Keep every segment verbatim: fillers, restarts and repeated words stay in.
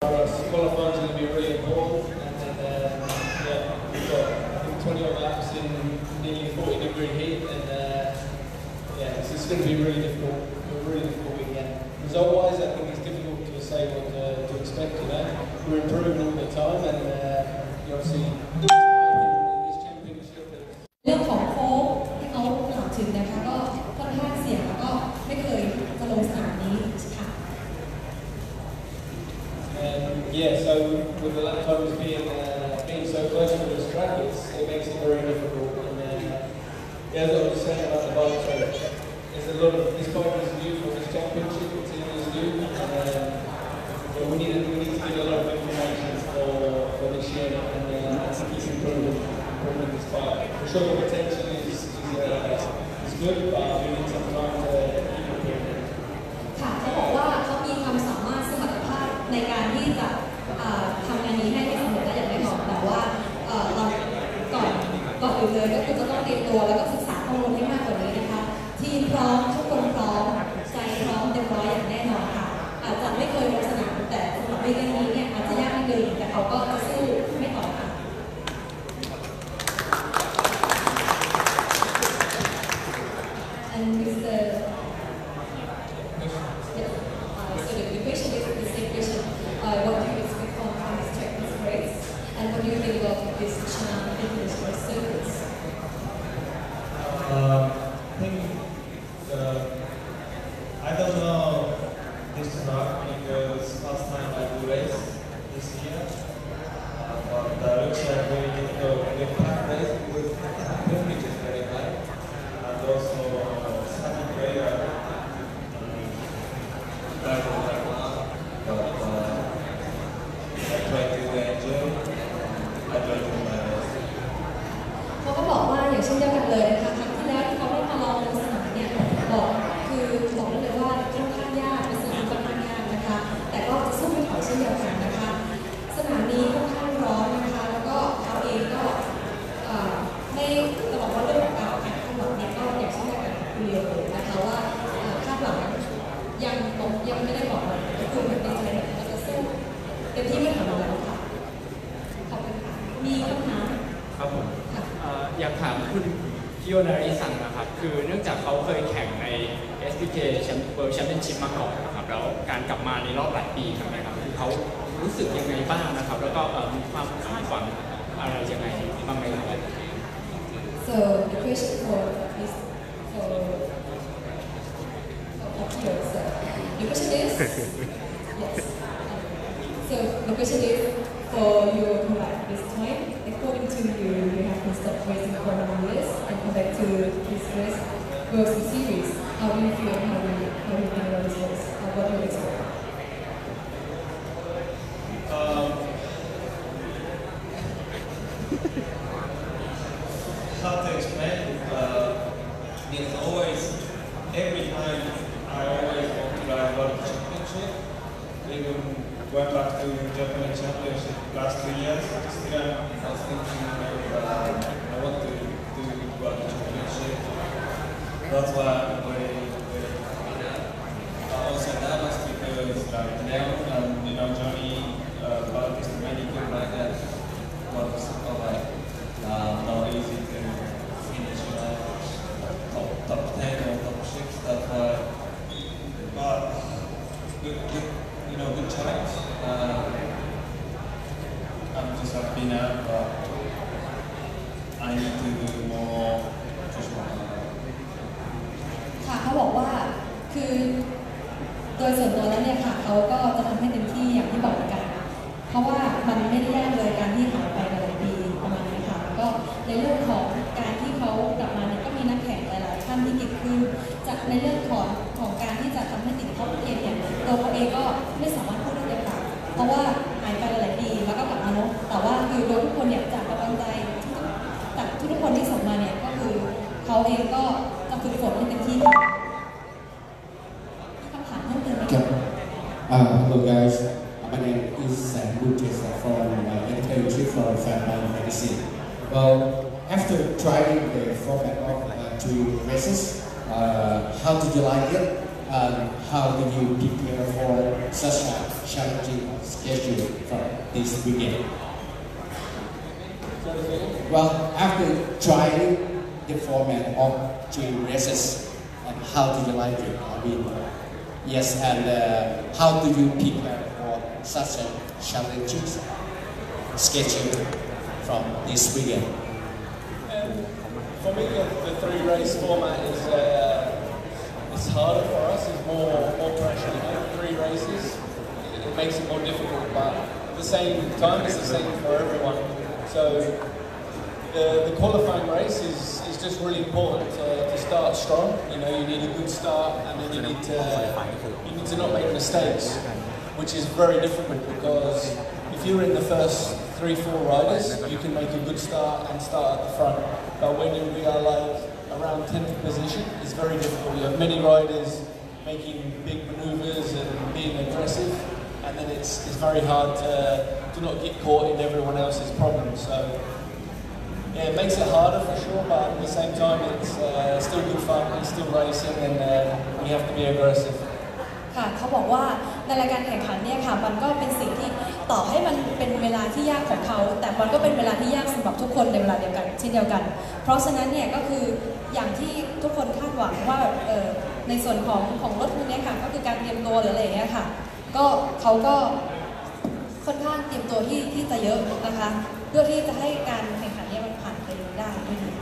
For us, qualifying is going to be really important, and then uh, yeah, we've got I think twenty odd laps in nearly forty degree heat, and uh, yeah, it's, it's going to be really difficult, a really difficult weekend. Result-wise, I think it's difficult to say what uh, to expect. You know, we're improving all the time, and uh, you obviously this championship. เรื่องของโค้ชที่เขากล่าวถึงนะคะก็ค่อนข้างเสี่ยงแล้วก็ไม่เคยจะลงสนามนี้ค่ะ Yeah, so with the lap times being uh, being so close to this track, it's, it makes it very difficult. And then uh, yeah, as I was saying about the bike, so there's a lot of this bike is new for this championship. It's in this new, and uh, yeah, we need to, we need to get a lot of information for for this year, and uh, to keep improving improving this bike. For sure, the potential is is, uh, is good, but we need some time to keep improving. ค่ะเขาบอกว่าเขามีความสามารถสมรรถภาพในการที่จะทำงานนี้ให้สำเร็จได้อย่างแน่นอนแต่ว่าเราก่อนก่อนอื่นเลยก็คือจะต้องเตรียมตัวแล้วก็ศึกษาข้อมูลให้มากกว่านี้นะคะทีมพร้อมทุกคนพร้อมใจพร้อมเต็มร้อยอย่างแน่นอนค่ะอาจจะไม่เคยลงสนามแต่สำหรับวีคนี้เนี่ยอาจจะยากนิดนึงแต่เขาก็จะสู้ไม่ถอยค่ะ And with the what do you expect from this track this race, and what do you think of this China Fitness Race Circuits? Uh, I think uh, I don't know this track because last time I do race this year, uh, but uh, looks like very difficult with track race because the temperature is very high, and also uh, sunny weather. เขาก็บอกว่าอย่างเช่นเดียวกันเลยนะคะครั้งที่แล้วที่เขาได้มาลองลงสนามเนี่ยบอกคือบอกได้เลยว่าค่อนข้างยากเป็นสนามค่อนข้างยากนะคะแต่ก็จะสู้ไม่ถอยเช่นเดียวกันนะคะสนามนี้ค่อนข้างร้อนนะคะแล้วก็เขาเองก็ไม่จะบอกว่าเรื่องของการแข่งขันเนี่ยก็อย่างเช่นเดียวกันเรียวเลยนะคะว่าคาดหวังยังบอกยังไม่ได้บอกเลยก็คือเป็นใจเราจะสู้เต็มที่ไม่ถอยแล้วค่ะขอบคุณค่ะมีคำถามครับผมอยากถามคุณคิโยนาริซังนะครับคือเนื่องจากเขาเคยแข่งใน เอส พี เค World Championship มาก่อนนะครับแล้วการกลับมาในรอบหลายปีครับนะครับคือเขารู้สึกยังไงบ้างนะครับแล้วก็มีความคาดหวังอะไรยังไงบ้างไหมครับ So the question for is for for Kiyo. So the question is yes. So the question is for your comeback this time. According to you, you have been stopped racing for many years and come back to this race, World Series. How do you feel? How do you how do you think about this race? What do you expect? Um, how to explain? Uh, it's always every time I always want to ride World Championship. Even went back to Japan Championship last two years. Still, I was thinking uh, I want to do World Championship. That's why I'm very, very uh, also nervous because like now, um, you know, Johnny uh, Park is really good rider. But uh, like uh, not easy to finish, you know, top top ten or top six. That's why. But good, good. You know, good challenge. Uh, I'm just happy now, but I need to do more. Just more. ค่ะเขาบอกว่าคือโดยส่วนตัวแล้วเนี่ยค่ะเขาก็จะทำให้เต็มที่อย่างที่บอกกัน เพราะว่ามันไม่ได้ยากเลยการที่หายไปหลายปีประมาณนี้ค่ะก็ในเรื่องของการที่เขากลับมาเนี่ยก็มีนักแข่งหลายๆท่านที่เก่งขึ้นจากในเรื่องของของการที่จะทำให้ติดท็อปเกมเนี่ยตัวเขาเองก็ไม่สามารถพูดได้เลยค่ะเพราะว่าหายไปหลายปีแล้วก็กลับมาเนาะแต่ว่าคือโดยทุกคนเนี่ยจากกำลังใจจากทุกคนที่ส่งมาเนี่ยก็คือเขาเองก็จะฝึกฝนให้เต็มที่ค่ะคำถามเพิ่มเติมไหมคะ Hello guys, my name is Sam Buches from uh, Editorial for Fan Magazine. Well, after trying the format of uh, two races, uh, how did you like it? um, how do you prepare for such a challenging schedule for this weekend? Well, after trying the format of three races, and how do you like it? I mean, yes, and uh, how do you prepare for such a challenging schedule from this weekend? Um, for me, the, the three race format is uh, it's harder for us. It's more more pressure. You know, three races, it, it makes it more difficult. But at the same time, it's the same for everyone. So the, the qualifying race is, is just really important to, to start strong. You know, you need a good start, and then you need to you need to not make mistakes, which is very difficult because if you're in the first three, four riders, you can make a good start and start at the front. But when we are like around tenth position, it's very difficult. You have many riders making big maneuvers and being aggressive, and then it's, it's very hard to, to not get caught in everyone else's problems. So yeah, it makes it harder for sure, but at the same time, it's uh, still good fun, it's still racing, and uh, we have to be aggressive. ค่ะเขาบอกว่าในรายการแข่งขันเนี่ยค่ะมันก็เป็นสิ่งที่ต่อให้มันเป็นเวลาที่ยากของเขาแต่มันก็เป็นเวลาที่ยากสำหรับทุกคนในเวลาเดียวกันเช่นเดียวกันเพราะฉะนั้นเนี่ยก็คืออย่างที่ทุกคนคาดหวังว่าแบบเออในส่วนของของรถพวกนี้ค่ะก็คือการเตรียมตัวหรืออะไรอย่างเงี้ยค่ะก็เขาก็ค่อนข้างเตรียมตัวที่ที่จะเยอะนะคะเพื่อที่จะให้การแข่งขันเนี่ยมันผ่านไปได้ด้วยดี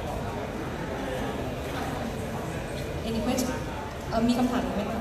Any question เอ่อมีคำถามไหมคะ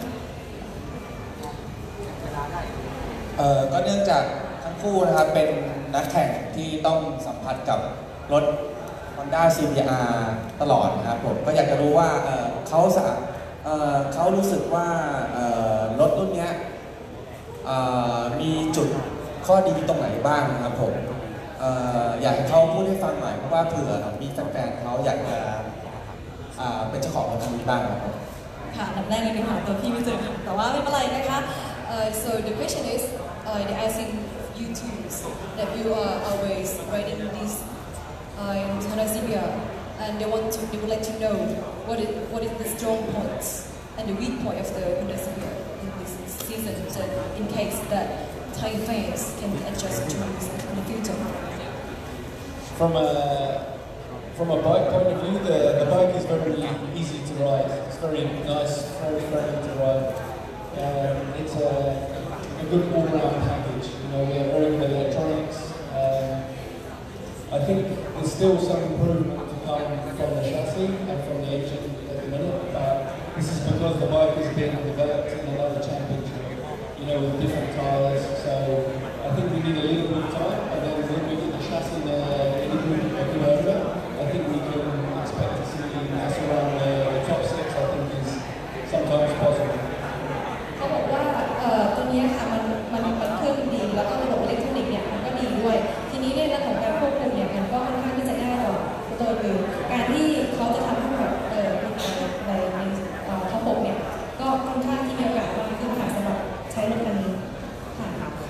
เอ่อก็เนื่องจากทั้งคู่นะครับเป็นนักแข่งที่ต้องสัมผัสกับรถ Honda ซี บี อาร์ ตลอดนะครับผมก็อยากจะรู้ว่าเอ่อเขาสะเอ่อเขารู้สึกว่าเอ่อรถรุ่นนี้เอ่อมีจุดข้อดีตรงไหนบ้างนะครับผมเอ่ออยากให้เขาพูดให้ฟังหน่อยเพราะว่าเผื่อมีแฟนๆเขาอยากจะอ่าเป็นเจ้าของรถคันนี้บ้างครับค่ะอันดับแรกเลยเป็นหาตัวพี่ไม่เจอแต่ว่าไม่เป็นไรนะคะ so the question is uh, they asking you two that you are always riding this uh, Honda C B R and they want to they would like to know what is what is the strong points and the weak point of the Honda C B R in this season so in case that Thai fans can adjust to this in the future. From a From a bike point of view, the, the bike is very easy to ride. It's very nice, very friendly to ride. Um, it's a, a good all-round package. You know, we have very good electronics. Um, I think there's still some improvement to come from the chassis and from the engine at the minute, but this is because the bike is being developed in another championship, you know, with different tyres. So I think we need a little bit of time, and then when we get the chassis uh, in a good, a good over, I think we can expect to see us around the, the top six. I think is sometimes possible. เขาบอกว่าเอ่อตัวนี้ค่ะมันมันมันเครื่องดีแล้วก็ระบบอิเล็กทรอนิกส์เนี่ยมันก็ดีด้วยทีนี้เนี่ยเรื่องของการควบคุมเนี่ยมันก็ค่อนข้างที่จะง่ายกว่าตัวอื่นการที่เขาจะทำให้แบบเอ่อในในท็อปหกเนี่ยก็ค่อนข้างที่มีโอกาสมากขึ้นค่ะสำหรับใช้รถคันนี้ค่ะ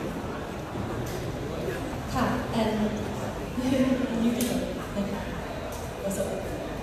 ค่ะ and you can what's up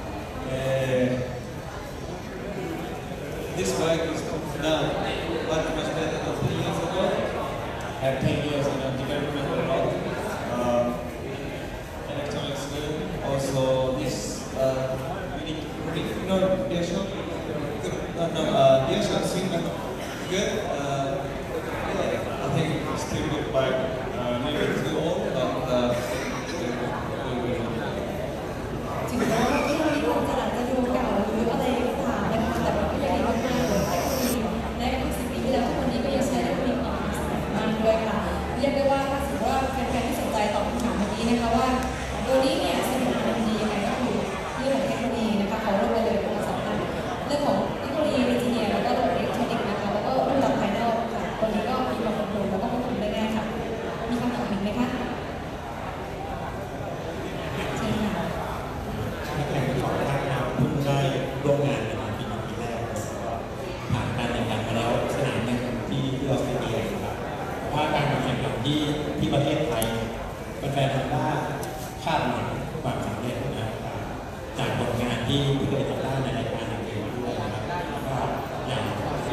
This bike is now much much better than ten years ago. And ten years, you know, development a lot. Um, electronics good. Also, this uh, unique, unique, you know, rear shock. No, no, uh, rear shock signal good. Uh, yeah, I think it's still good bike. Uh, maybe too old, but uh, still good. Good, good, good. ถึงแม้ว่าที่มีความอาจจะดูเก่าหรืออะไรต่างนะคะแต่มันก็ยังดีมากๆเลยในอดีตสิบปีที่แล้วทุกวันนี้ก็ยังใช้ได้มีความสำคัญมากด้วยค่ะเรียกได้ว่าถ้าสมมติว่าแฟนๆที่สนใจตอบคำถามเมื่อกี้นะคะว่าตัวนี้เนี่ยสนุกมันดียังไงก็คือเรื่องของเทคโนโลยีนะคะเขาเริ่มไปเลยเป็นสำคัญเรื่องของเทคโนโลยีอินเทอร์เน็ตแล้วก็ระบบอิเล็กทรอนิกส์นะคะแล้วก็รูปแบบภายนอกค่ะตัวนี้ก็มีความคงทนแล้วก็ควบคุมได้ง่ายค่ะมีคำถามอีกไหมคะเชิญค่ะแข่งของทางเราเพิ่งได้ร่วมงานกันปีนี้ปีแรกก็ผ่านการแข่งขันมาแล้วสนามหนึ่งที่ที่ออสเตรเลียครับว่าการแข่งขันที่ที่ประเทศไทยแฟนๆทางด้านคาดหวังความสำเร็จนะครับจากผลงานที่ที่เคยทำได้ในรายการอื่นๆด้วยนะครับก็อย่าง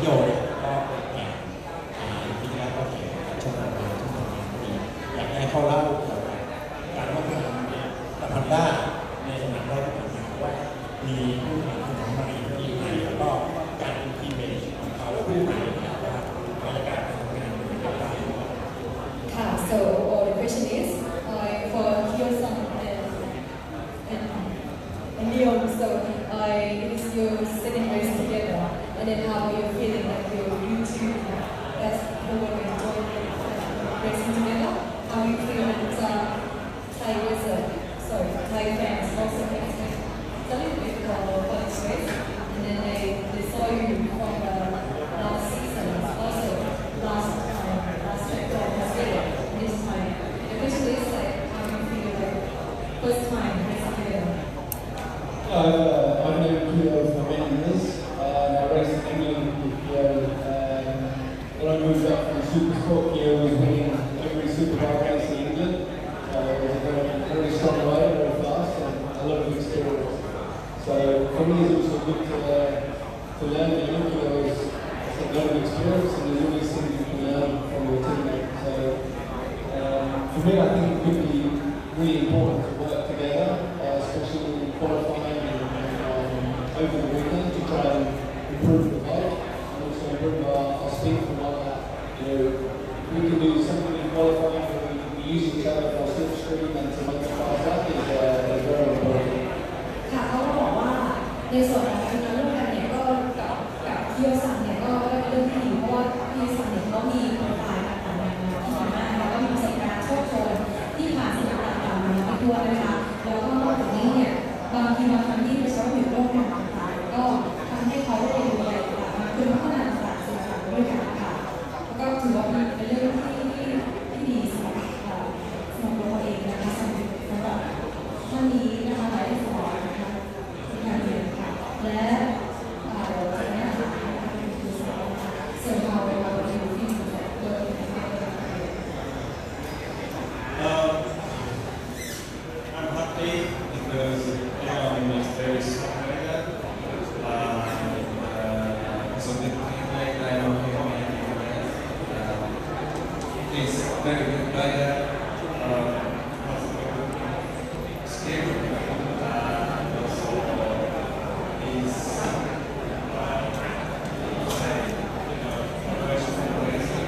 โยเนี่ยก็แข่งปีที่แล้วก็แข่งช่วงประมาณช่วงประมาณนี้อยากให้เขาเล่าเกี่ยวกับการว่าทำเนี่ยแต่ทำได้ในสนามรบต่างๆว่ามีผู้แข่งขันใหม่ที่ใหม่แล้วก็การอิมเมจของเขาผู้ใหม่เนี่ยว่าบรรยากาศการทำงานเป็นอย่างไรค่ะ so uh, the question is uh, for Hyo-sung and, and, and Leon, so uh, it is you sitting race together, and then how are you feeling like you, you two, as the one enjoying racing together? How you feel that uh, Thai racer, sorry, Thai fans also racing a little bit for, for this race, and then they, they saw you from the last season, also last time, last track from Australia, this time. The question is like, how you feel like first time racing together? Uh, I've known Kyo for many years. Uh, I raced in England with Kyo. Um, when I moved up from Super Sport, Kyo was winning every Superbike race in England. Uh, it was a very, very strong rider, very fast, and a lot of experience. So for me, it's also good to, uh, to learn. You know, Kyo has a lot of experience, and there's always things you can learn from your teammate. So um, for me, I think it could be really important to work together, uh, especially qualifying and, um, over the weekend to try and improve the bike and also improve our, our speed from like that. You know, we can do something in qualifying where we, we use each other for slipstream and to make the car back is, uh, is very important. ค่ะเขาก็บอกว่าในส่วนของการร่วมกันเนี่ยก็กับกับพี่โยซังเนี่ยก็เป็นเรื่องที่ดีเพราะว่าพี่โยซังเนี่ยเขามีโปรไฟล์ต่างๆนานาที่ดีมากแล้วก็มีประสบการณ์โชคโชนที่ผ่านสิ่งต่างๆมาไปทั่วนะคะแล้วก็นอกจากนี้เนี่ยบางทีบางครั้งที่ไปใช้อยู่ร่วมกันต่างๆก็ทำให้เขาได้เรียนรู้อะไรต่างๆมากขึ้นพัฒนาต่างๆสิ่งต่างๆด้วยกันค่ะแล้วก็ถือว่าเป็นเรื่องที่ที่ที่ดีสำหรับสำหรับตัวเองนะคะสำหรับสำหรับท่านนี้นะคะหลายสอนนะคะการเรียนค่ะและเราจะแนะนำนะคะคือเสริมเราเราจะอยู่ที่สุดเลย Um, I'm happy because everyone is very strong like that. Uh, uh, so the teammate I know him and uh, he's very good rider. Uh, has a very good skill. Uh, also, he's uh, professional racing.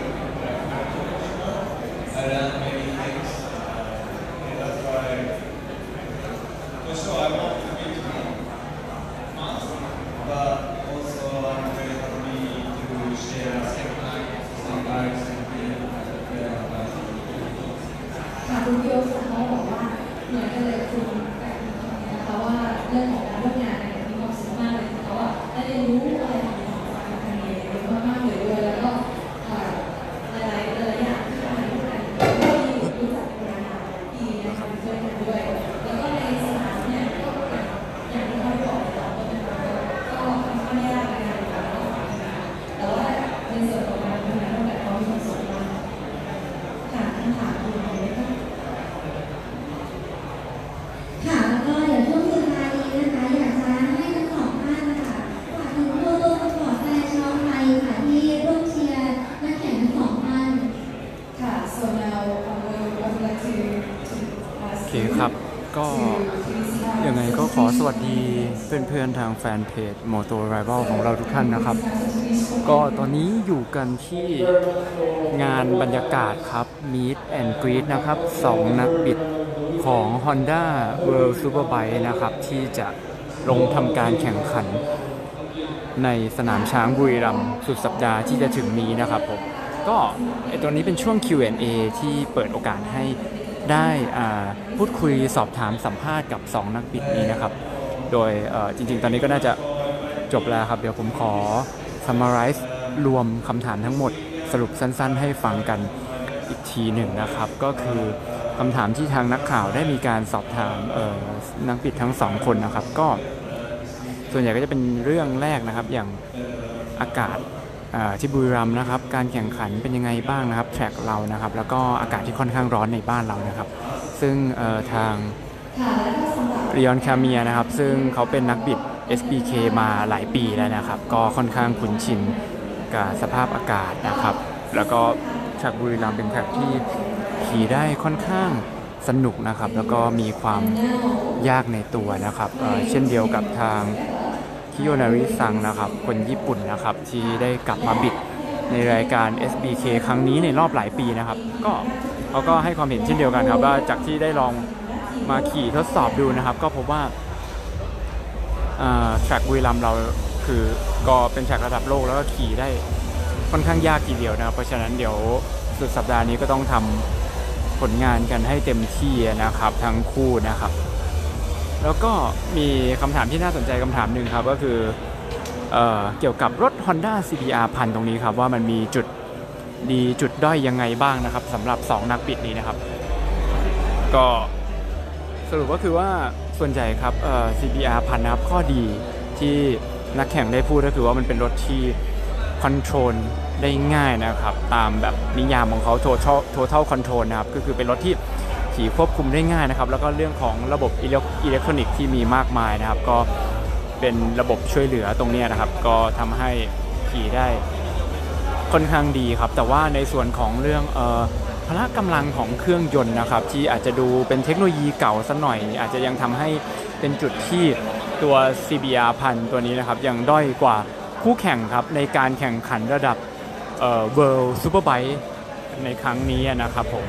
I learned many things. And that's why, for sure, I want to be to be fast, but also I'm very happy to share same time, same lives, same thing, and uh, ค่ะคุณพี่โอ๊คเขาบอกว่าเหมือนกันเลยคุณกับนะคะว่าเรื่องของการร่วมงานเนี่ยมีความสุขมากเลยเขาอ่ะได้เรียนรู้อะไรต่างๆจากการเรียนเยอะมากๆเลยด้วยแล้วก็หลายๆหลายๆอย่างที่ทำให้กันที่รู้จักกันมาปีนะคะด้วยกันด้วยแล้วก็ในสนามเนี่ยก็อย่างที่เขาบอกในตอนต้นนะคะก็ค่อนข้างยากในการทำแต่ว่าในส่วนของการทำงานร่วมกันเขามีความสุขมากค่ะคำถามคืออะไรบ้างค่ะแล้วก็เดี๋ยวช่วงสุดท้ายนี้นะคะอยากจะให้ทั้งสองท่านนะคะฝากถึงผู้ร่วมประกวดแฟนชาวไทยค่ะที่ร่วมเชียร์นักแข่งทั้งสองท่านค่ะ so now I would I would like to to โอ ask เค you ครับ ก็ to please have ยังไงก็ขอสวัสดีเพื่อนๆทางแฟนเพจ Moto Rival ของเราทุกท่านนะครับ ก็ตอนนี้อยู่กันที่งานบรรยากาศครับ Meet and Greet นะครับสองนักบิดของ Honda World Superbike นะครับที่จะลงทำการแข่งขันในสนามช้างบุรีรัมย์สุดสัปดาห์ที่จะถึงนี้นะครับผมก็ไอตัวนี้เป็นช่วง คิว แอนด์ เอ ที่เปิดโอกาสให้ได้อ่าพูดคุยสอบถามสัมภาษณ์กับสองนักบิดนี้นะครับโดยเอ่อจริงๆตอนนี้ก็น่าจะจบแล้วครับเดี๋ยวผมขอ summarize รวมคำถามทั้งหมดสรุปสั้นๆให้ฟังกันอีกทีหนึ่งนะครับก็คือคำถามที่ทางนักข่าวได้มีการสอบถามเอ่อนักบิดทั้งสองคนนะครับก็ส่วนใหญ่ก็จะเป็นเรื่องแรกนะครับอย่างอากาศที่บุรีรัมย์นะครับการแข่งขันเป็นยังไงบ้างนะครับแทร็กเรานะครับแล้วก็อากาศที่ค่อนข้างร้อนในบ้านเรานะครับซึ่งทางเรียนคาเมียนะครับซึ่งเขาเป็นนักบิด เอส บี เค มาหลายปีแล้วนะครับก็ค่อนข้างคุ้นชินากาศสภาพอากาศนะครับแล้วก็แทร็กบุรีรัมย์เป็นแทร็กที่ขี่ได้ค่อนข้างสนุกนะครับแล้วก็มีความยากในตัวนะครับ เอ่อ เช่นเดียวกับทางคิโยนาริซังนะครับคนญี่ปุ่นนะครับที่ได้กลับมาบิดในรายการ เอส บี เค ครั้งนี้ในรอบหลายปีนะครับก็เขาก็ให้ความเห็นเช่นเดียวกันครับว่าจากที่ได้ลองมาขี่ทดสอบดูนะครับก็พบว่าแทร็กบุรีรัมย์เราคือก็เป็นแทร็กระดับโลกแล้วก็ขี่ได้ค่อนข้างยากทีเดียวนะครับเพราะฉะนั้นเดี๋ยวสุดสัปดาห์นี้ก็ต้องทำผลงานกันให้เต็มที่นะครับทั้งคู่นะครับแล้วก็มีคำถามที่น่าสนใจคำถามหนึ่งครับก็คือเอ่อเกี่ยวกับรถ Honda ซี บี อาร์ พันตรงนี้ครับว่ามันมีจุดดีจุดด้อยยังไงบ้างนะครับสำหรับสองนักบิดนี้นะครับก็สรุปก็คือว่าส่วนใหญ่ครับเอ่อ ซี บี อาร์ พันนะครับข้อดีที่นักแข่งได้พูดก็คือว่ามันเป็นรถที่คอนโทรลได้ง่ายนะครับตามแบบนิยามของเขา total total control นะครับก็คือเป็นรถที่ขี่ควบคุมได้ง่ายนะครับแล้วก็เรื่องของระบบอิเล็กทรอนิกส์ที่มีมากมายนะครับก็เป็นระบบช่วยเหลือตรงนี้นะครับก็ทำให้ขี่ได้ค่อนข้างดีครับแต่ว่าในส่วนของเรื่องเอ่อพละกำลังของเครื่องยนต์นะครับที่อาจจะดูเป็นเทคโนโลยีเก่าสักหน่อยอาจจะยังทำให้เป็นจุดที่ตัว ซี บี อาร์ พันตัวนี้นะครับยังด้อยกว่าคู่แข่งครับในการแข่งขันระดับเอ่อ World Superbike ในครั้งนี้นะครับผม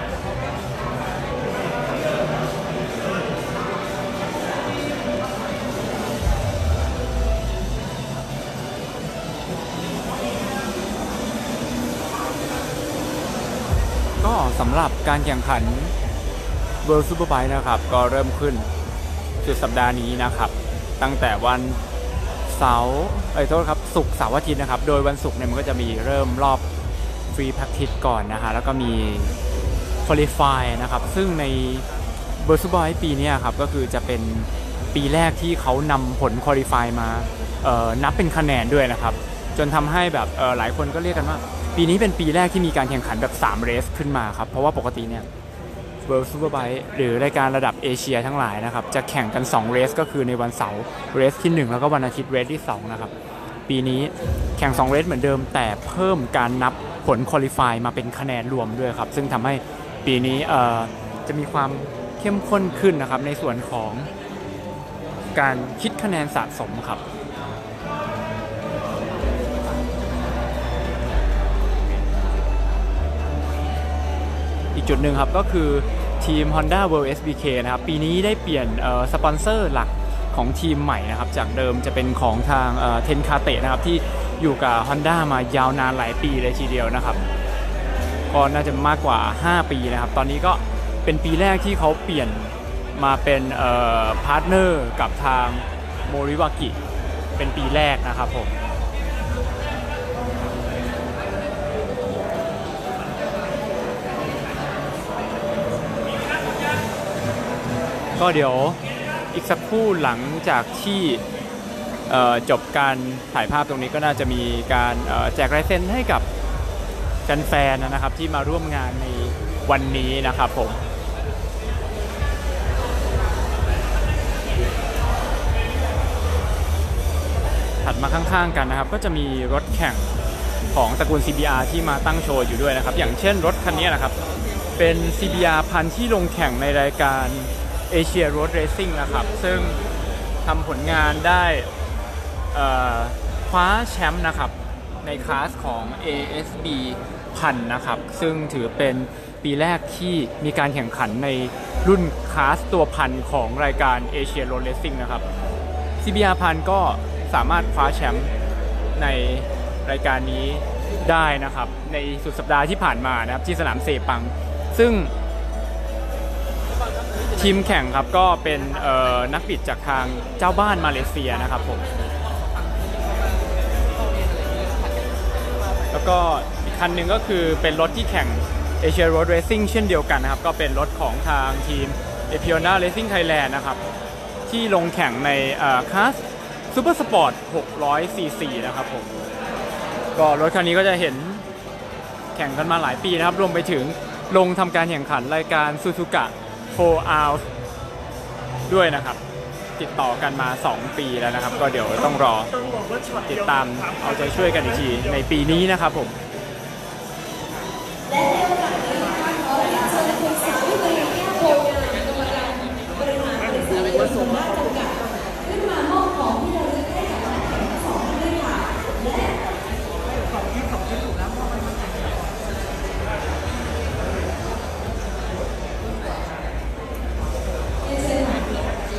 ก็สำหรับการแข่งขัน World Superbike นะครับก็เริ่มขึ้นสุดสัปดาห์นี้นะครับตั้งแต่วันเสาร์เอ้ยโทษครับศุกร์เสาร์อาทิตย์นะครับโดยวันศุกร์เนี่ยมันก็จะมีเริ่มรอบฟรีแพคทิสก่อนนะฮะแล้วก็มีควอลิฟายนะครับซึ่งใน World Superbike ปีนี้ครับก็คือจะเป็นปีแรกที่เขานำผลควอลิฟายมาเอ่อนับเป็นคะแนนด้วยนะครับจนทำให้แบบเอ่อหลายคนก็เรียกกันว่าปีนี้เป็นปีแรกที่มีการแข่งขันแบบสามเรสขึ้นมาครับเพราะว่าปกติเนี่ยWorld Superbike หรือรายการระดับเอเชียทั้งหลายนะครับจะแข่งกันสองเรสก็คือในวันเสาร์เรสที่หนึ่งแล้วก็วันอาทิตย์เรสที่สองนะครับปีนี้แข่งสองเรสเหมือนเดิมแต่เพิ่มการนับผลควอลิฟายมาเป็นคะแนนรวมด้วยครับซึ่งทำให้ปีนี้เอ่อจะมีความเข้มข้นขึ้นนะครับในส่วนของการคิดคะแนนสะสมครับอีกจุดหนึ่งครับก็คือทีม Honda World เอส บี เค นะครับปีนี้ได้เปลี่ยนสปอนเซอร์หลักของทีมใหม่นะครับจากเดิมจะเป็นของทางเทนคาเตะนะครับที่อยู่กับ Honda มายาวนานหลายปีเลยทีเดียวนะครับก็น่าจะมากกว่าห้าปีนะครับตอนนี้ก็เป็นปีแรกที่เขาเปลี่ยนมาเป็นพาร์ทเนอร์กับทางโมริวากิเป็นปีแรกนะครับผมก็เดี๋ยวอีกสักครู่หลังจากที่จบการถ่ายภาพตรงนี้ก็น่าจะมีการแจกลายเซ็นให้กับแฟนๆนะครับที่มาร่วมงานในวันนี้นะครับผมถัดมาข้างๆกันนะครับก็จะมีรถแข่งของตระกูล ซี บี อาร์ ที่มาตั้งโชว์อยู่ด้วยนะครับอย่างเช่นรถคันนี้นะครับเป็น ซี บี อาร์ พันที่ลงแข่งในรายการเอเชียโรดเรซซิ่งนะครับซึ่งทำผลงานได้คว้าแชมป์นะครับในคลาสของ เอ เอส บี พันนะครับซึ่งถือเป็นปีแรกที่มีการแข่งขันในรุ่นคลาสตัวพันของรายการเอเชียโรดเรซซิ่งนะครับ ซี บี อาร์ พันก็สามารถคว้าแชมป์ในรายการนี้ได้นะครับในสุดสัปดาห์ที่ผ่านมานะครับที่สนามเซปังซึ่งทีมแข่งครับก็เป็นนักบิดจากทางเจ้าบ้านมาเลเซียนะครับผมแล้วก็อีกคันหนึ่งก็คือเป็นรถที่แข่ง Asia Road Racing เช่นเดียวกันนะครับก็เป็นรถของทางทีม Epiona Racing Thailand นะครับที่ลงแข่งในคลาสซูเปอร์สปอร์ตหกร้อยซีซีนะครับผมก็รถคันนี้ก็จะเห็นแข่งกันมาหลายปีนะครับรวมไปถึงลงทำการแข่งขันรายการซูซูกะโฟร์ อาร์ ด้วยนะครับติดต่อกันมาสองปีแล้วนะครับก็เดี๋ยวต้องรอติดตามเอาใจช่วยกันอีกทีในปีนี้นะครับผมและในโอกาสนี้นะคะขอเรียนเชิญคุณสาวิตรีแก้วโพงามกรรมการบริหารบริษัทเอกชนจำกัดขึ้นมามอบของที่ระลึกให้กับนักแข่งทั้งสองท่านด้วยค่ะและของที่ของที่ถูกแล้วมอบให้นักแข่งเรียนเชิญค่ะ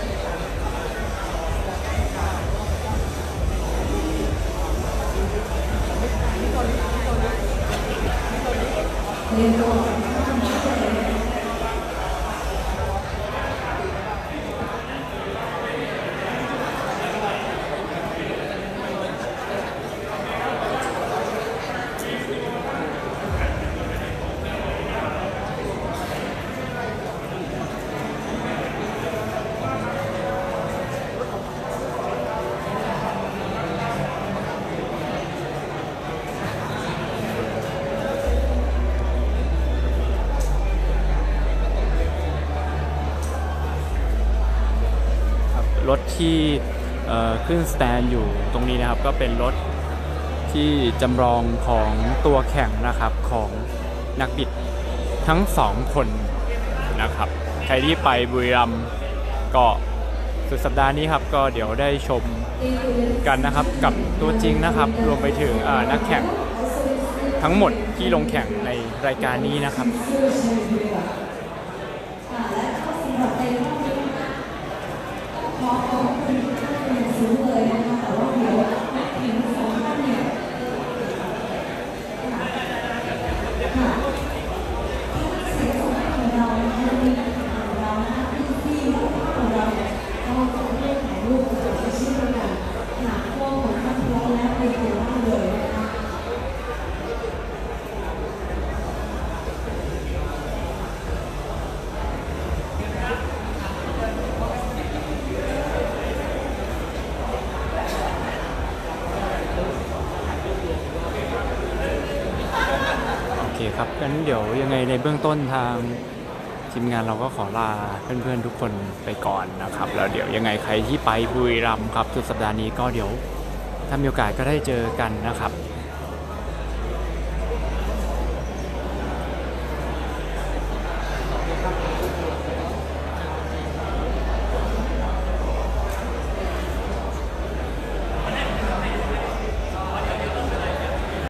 เรียนตัวรถที่ขึ้นสแตนอยู่ตรงนี้นะครับก็เป็นรถที่จำลองของตัวแข่งนะครับของนักบิดทั้งสองคนนะครับใครที่ไปบุรีรัมย์ก็สุดสัปดาห์นี้ครับก็เดี๋ยวได้ชมกันนะครับกับตัวจริงนะครับรวมไปถึงนักแข่งทั้งหมดที่ลงแข่งในรายการนี้นะครับขอขอบคุณทุกท่านอย่างสูงเลยนะคะแต่ว่าเดี๋ยวนักแข่งสองท่านเนี่ยค่ะเสียงของเรานะคะมีของเรานะคะพี่ๆของเราเนี่ยก็จะได้ถ่ายรูปกับเช่นเดียวกันหากพวกของท่านพร้อมแล้วไปเจอได้เลยนะคะโอเคครับงั้นเดี๋ยวยังไงในเบื้องต้นทางทีมงานเราก็ขอลาเพื่อนๆทุกคนไปก่อนนะครับแล้วเดี๋ยวยังไงใครที่ไปบุรีรัมย์ครับสุดสัปดาห์นี้ก็เดี๋ยวถ้ามีโอกาสก็ได้เจอกันนะครับ